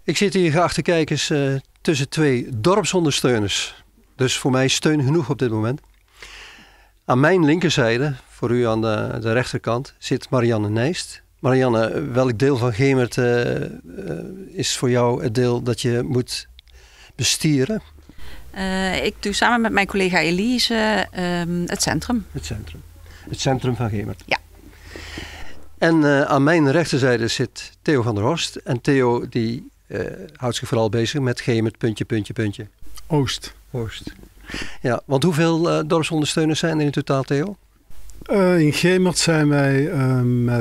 Ik zit hier, geachte kijkers, tussen twee dorpsondersteuners. Dus voor mij steun genoeg op dit moment. Aan mijn linkerzijde, voor u aan de rechterkant, zit Marianne Nijst. Marianne, welk deel van Gemert is voor jou het deel dat je moet bestieren? Ik doe samen met mijn collega Elise het centrum. Het centrum van Gemert. Ja. En aan mijn rechterzijde zit Theo van der Horst. En Theo die houdt zich vooral bezig met Gemert, puntje. Oost. Ja, want hoeveel dorpsondersteuners zijn er in totaal, Theo? In Gemert zijn wij met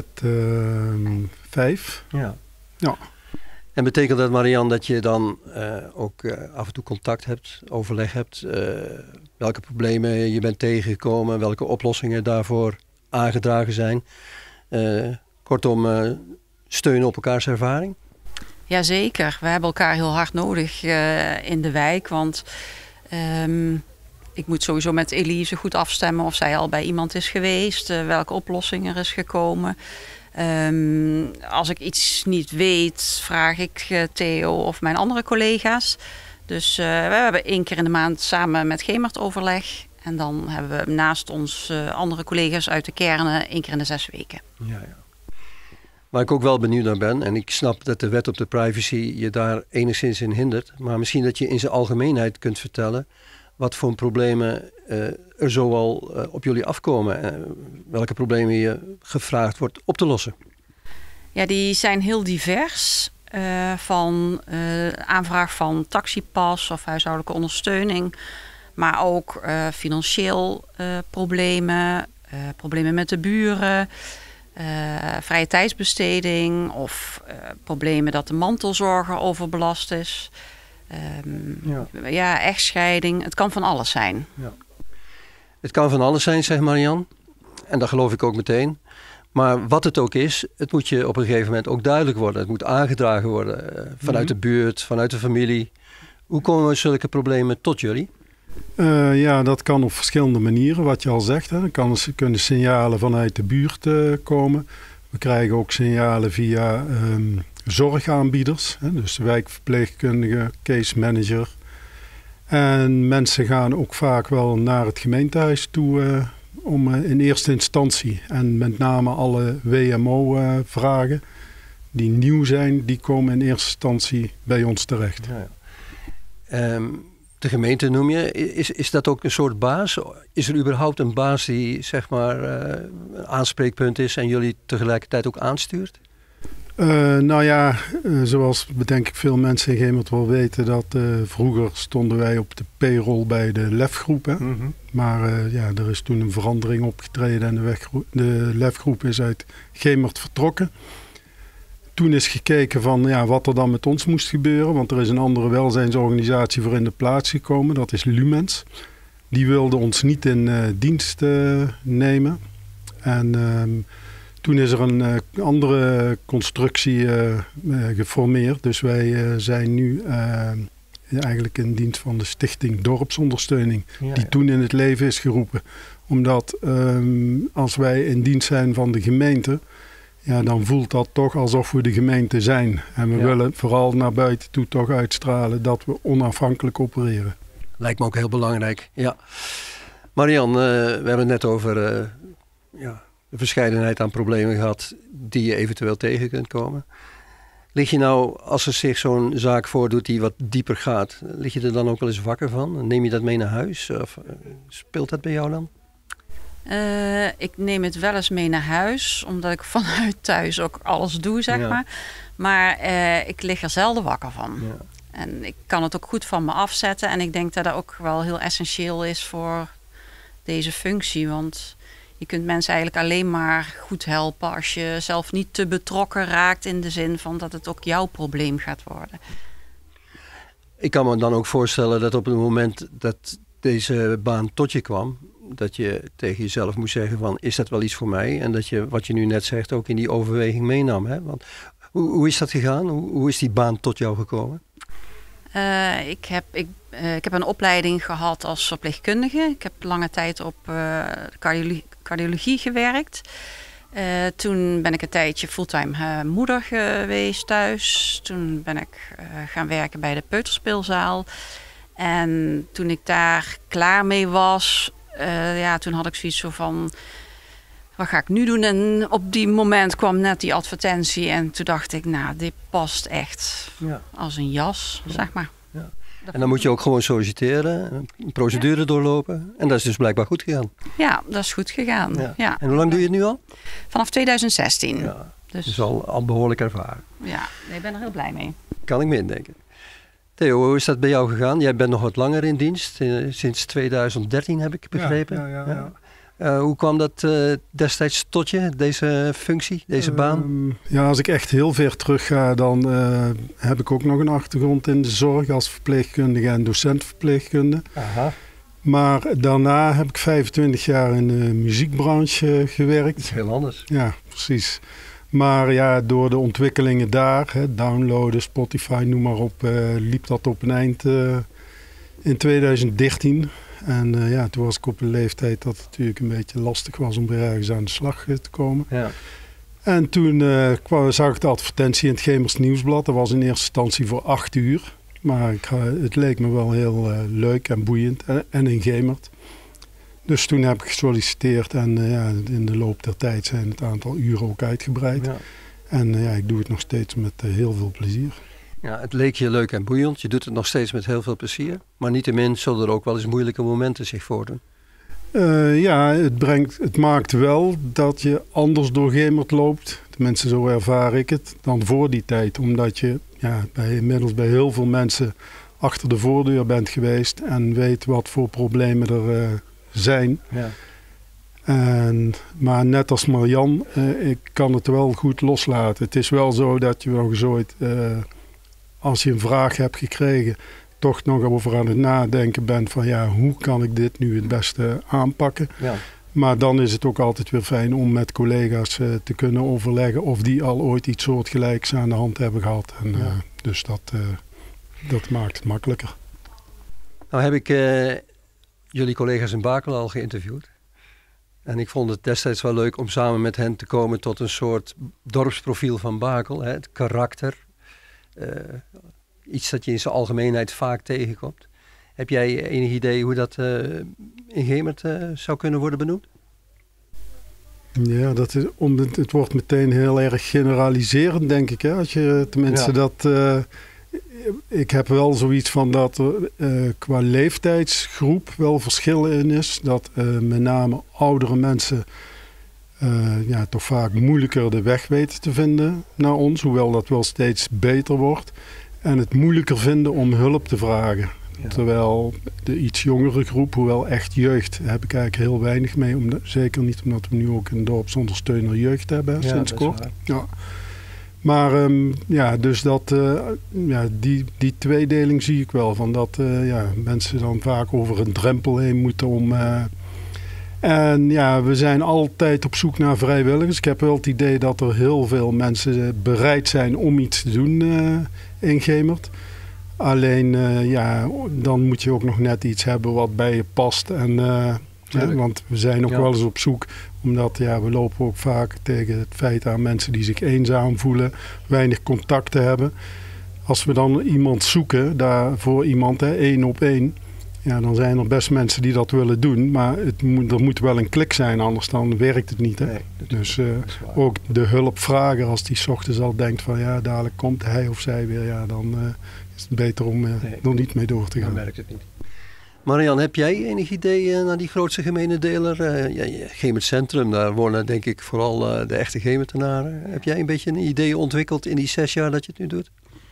5. Ja. Ja. En betekent dat, Marianne, dat je dan ook af en toe contact hebt, overleg hebt? Welke problemen je bent tegengekomen, welke oplossingen daarvoor aangedragen zijn? Kortom, steunen op elkaars ervaring? Jazeker, we hebben elkaar heel hard nodig in de wijk. Want ik moet sowieso met Elise goed afstemmen of zij al bij iemand is geweest. Welke oplossing er is gekomen. Als ik iets niet weet, vraag ik Theo of mijn andere collega's. Dus we hebben 1 keer in de maand samen met Gemert overleg. En dan hebben we naast ons andere collega's uit de kernen 1 keer in de 6 weken. Ja. Waar ik ook wel benieuwd naar ben, en ik snap dat de wet op de privacy je daar enigszins in hindert. Maar misschien dat je in zijn algemeenheid kunt vertellen wat voor problemen er zoal op jullie afkomen. Welke problemen je gevraagd wordt op te lossen. Ja, die zijn heel divers. Van aanvraag van taxipas of huishoudelijke ondersteuning. Maar ook financieel problemen, problemen met de buren, vrije tijdsbesteding of problemen dat de mantelzorger overbelast is. Echtscheiding. Het kan van alles zijn. Ja. Het kan van alles zijn, zegt Marianne. En dat geloof ik ook meteen. Maar wat het ook is, het moet je op een gegeven moment ook duidelijk worden. Het moet aangedragen worden vanuit de buurt, vanuit de familie. Hoe komen zulke problemen tot jullie? Dat kan op verschillende manieren, wat je al zegt. Hè. Er kunnen signalen vanuit de buurt komen. We krijgen ook signalen via zorgaanbieders. Hè, dus de wijkverpleegkundige, case manager. En mensen gaan ook vaak wel naar het gemeentehuis toe om in eerste instantie. En met name alle WMO-vragen die nieuw zijn, die komen in eerste instantie bij ons terecht. Ja. De gemeente noem je. Is dat ook een soort baas? Is er überhaupt een baas die zeg maar een aanspreekpunt is en jullie tegelijkertijd ook aanstuurt? Zoals denk ik veel mensen in Gemert wel weten, dat vroeger stonden wij op de payroll bij de lefgroep. Hè? Mm-hmm. Maar er is toen een verandering opgetreden en de lefgroep is uit Gemert vertrokken. Toen is gekeken van wat er dan met ons moest gebeuren. Want er is een andere welzijnsorganisatie voor in de plaats gekomen. Dat is Lumens. Die wilde ons niet in dienst nemen. En toen is er een andere constructie geformeerd. Dus wij zijn nu eigenlijk in dienst van de Stichting Dorpsondersteuning. Die toen in het leven is geroepen. Omdat als wij in dienst zijn van de gemeente, dan voelt dat toch alsof we de gemeente zijn. En we willen vooral naar buiten toe toch uitstralen dat we onafhankelijk opereren. Lijkt me ook heel belangrijk, ja. Marianne, we hebben het net over de verscheidenheid aan problemen gehad die je eventueel tegen kunt komen. Lig je nou, als er zich zo'n zaak voordoet die wat dieper gaat, lig je er dan ook wel eens wakker van? Neem je dat mee naar huis? Of speelt dat bij jou dan? Ik neem het wel eens mee naar huis, omdat ik vanuit thuis ook alles doe, zeg maar. Maar ik lig er zelden wakker van. Ja. En ik kan het ook goed van me afzetten. En ik denk dat dat ook wel heel essentieel is voor deze functie. Want je kunt mensen eigenlijk alleen maar goed helpen als je zelf niet te betrokken raakt in de zin van dat het ook jouw probleem gaat worden. Ik kan me dan ook voorstellen dat op het moment dat deze baan tot je kwam, dat je tegen jezelf moest zeggen van, is dat wel iets voor mij? En dat je, wat je nu net zegt, ook in die overweging meenam. Hè? Want, hoe is dat gegaan? Hoe is die baan tot jou gekomen? Ik heb een opleiding gehad als verpleegkundige. Ik heb lange tijd op cardiologie gewerkt. Toen ben ik een tijdje fulltime moeder geweest thuis. Toen ben ik gaan werken bij de peuterspeelzaal. En toen ik daar klaar mee was, toen had ik zoiets van, wat ga ik nu doen? En op die moment kwam net die advertentie en toen dacht ik, nou, dit past echt als een jas, zeg maar. Ja. En dan moet je ook gewoon solliciteren, een procedure doorlopen. En dat is dus blijkbaar goed gegaan. Ja, dat is goed gegaan. Ja. Ja. En hoe lang doe je het nu al? Vanaf 2016. Ja, dus al behoorlijk ervaren. Ja, ik ben er heel blij mee. Kan ik me indenken. Theo, hoe is dat bij jou gegaan? Jij bent nog wat langer in dienst, sinds 2013 heb ik begrepen. Ja. Hoe kwam dat destijds tot je, deze functie, deze baan? Als ik echt heel ver terug ga, dan heb ik ook nog een achtergrond in de zorg als verpleegkundige en docent-verpleegkunde. Aha. Maar daarna heb ik 25 jaar in de muziekbranche gewerkt. Dat is heel anders. Ja, precies. Maar door de ontwikkelingen daar, downloaden, Spotify, noem maar op, liep dat op een eind in 2013. En toen was ik op een leeftijd dat het natuurlijk een beetje lastig was om weer ergens aan de slag te komen. Ja. En toen zag ik de advertentie in het Gemers Nieuwsblad. Dat was in eerste instantie voor 8 uur. Maar het leek me wel heel leuk en boeiend en ingemerd. Dus toen heb ik gesolliciteerd en in de loop der tijd zijn het aantal uren ook uitgebreid. Ja. En ik doe het nog steeds met heel veel plezier. Ja, het leek je leuk en boeiend. Je doet het nog steeds met heel veel plezier. Maar niettemin zullen er ook wel eens moeilijke momenten zich voordoen. Het maakt wel dat je anders door Gemert loopt. Tenminste, zo ervaar ik het. Dan voor die tijd. Omdat je inmiddels bij heel veel mensen achter de voordeur bent geweest. En weet wat voor problemen er zijn. Ja. Maar net als Marian, ik kan het wel goed loslaten. Het is wel zo dat je nog eens ooit, als je een vraag hebt gekregen, toch nog over aan het nadenken bent van hoe kan ik dit nu het beste aanpakken. Ja. Maar dan is het ook altijd weer fijn om met collega's te kunnen overleggen of die al ooit iets soortgelijks aan de hand hebben gehad. En, dus dat maakt het makkelijker. Nou heb ik jullie collega's in Bakel al geïnterviewd. En ik vond het destijds wel leuk om samen met hen te komen tot een soort dorpsprofiel van Bakel. Het karakter. Iets dat je in zijn algemeenheid vaak tegenkomt. Heb jij enig idee hoe dat in Gemert zou kunnen worden benoemd? Ja, het wordt meteen heel erg generaliserend, denk ik. Hè? Als je tenminste dat... ik heb wel zoiets van dat er qua leeftijdsgroep wel verschil in is. Dat met name oudere mensen toch vaak moeilijker de weg weten te vinden naar ons. Hoewel dat wel steeds beter wordt. En het moeilijker vinden om hulp te vragen. Ja. Terwijl de iets jongere groep, hoewel echt jeugd, heb ik eigenlijk heel weinig mee. Zeker niet omdat we nu ook een dorpsondersteuner jeugd hebben sinds kort. Ja. Maar dus die tweedeling zie ik wel. Van dat mensen dan vaak over een drempel heen moeten om... we zijn altijd op zoek naar vrijwilligers. Ik heb wel het idee dat er heel veel mensen bereid zijn om iets te doen in Gemert. Alleen, dan moet je ook nog net iets hebben wat bij je past. Want we zijn ook wel eens op zoek, omdat we lopen ook vaak tegen het feit aan mensen die zich eenzaam voelen, weinig contacten hebben. Als we dan iemand zoeken, voor iemand 1 op 1, dan zijn er best mensen die dat willen doen. Maar er moet wel een klik zijn, anders dan werkt het niet. Hè? Nee, dus ook de hulpvrager, als die 's ochtends al denkt van dadelijk komt hij of zij weer, dan is het beter om er niet mee door te gaan. Dan werkt het niet. Marian, heb jij enig idee naar die grootste gemene deler? Gemert Centrum, daar wonen denk ik vooral de echte Gemertenaren. Heb jij een beetje een idee ontwikkeld in die 6 jaar dat je het nu doet?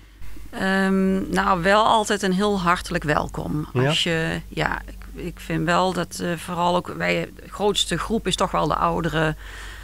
Wel altijd een heel hartelijk welkom. Ik vind wel dat vooral ook de grootste groep is toch wel de oudere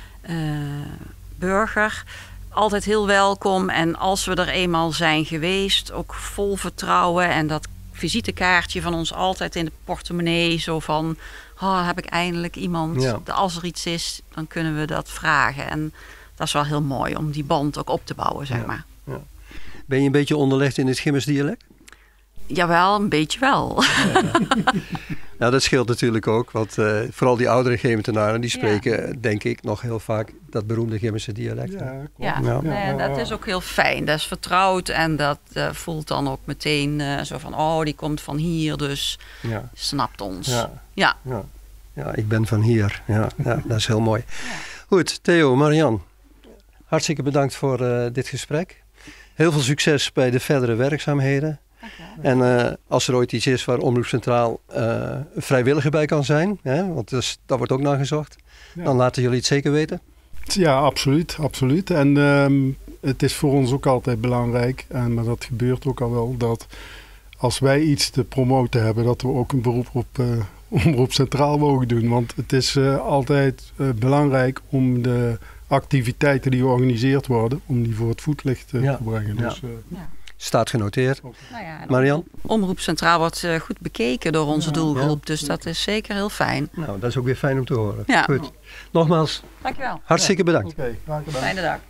burger. Altijd heel welkom en als we er eenmaal zijn geweest, ook vol vertrouwen en dat visitekaartje van ons altijd in de portemonnee. Zo van, heb ik eindelijk iemand. Ja. Als er iets is, dan kunnen we dat vragen. En dat is wel heel mooi om die band ook op te bouwen, zeg maar. Ja. Ben je een beetje onderlegd in het Gemers dialect? Jawel, een beetje wel. Ja. Nou, dat scheelt natuurlijk ook. Want vooral die oudere Gementenaren, die spreken denk ik nog heel vaak dat beroemde Gimmense dialect. Dat is ook heel fijn. Dat is vertrouwd en dat voelt dan ook meteen zo van, die komt van hier, dus snapt ons. Ja, ik ben van hier. Ja, dat is heel mooi. Ja. Goed, Theo, Marian, hartstikke bedankt voor dit gesprek. Heel veel succes bij de verdere werkzaamheden. En als er ooit iets is waar Omroep Centraal een vrijwilliger bij kan zijn, want dat wordt ook naar gezocht, dan laten jullie het zeker weten. Ja, absoluut. En het is voor ons ook altijd belangrijk, maar dat gebeurt ook al wel, dat als wij iets te promoten hebben, dat we ook een beroep op Omroep Centraal mogen doen. Want het is altijd belangrijk om de activiteiten die georganiseerd worden, om die voor het voetlicht te brengen. Ja. Dus, staat genoteerd. Marian? Omroep Centraal wordt goed bekeken door onze doelgroep. Dus dat is zeker heel fijn. Nou, dat is ook weer fijn om te horen. Ja. Goed. Nogmaals, dankjewel. Hartstikke bedankt. Oké, graag gedaan. Fijne dag.